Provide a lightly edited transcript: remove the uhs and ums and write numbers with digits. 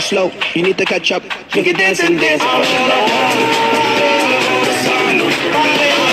slow. You need to catch up. You can dance and dance.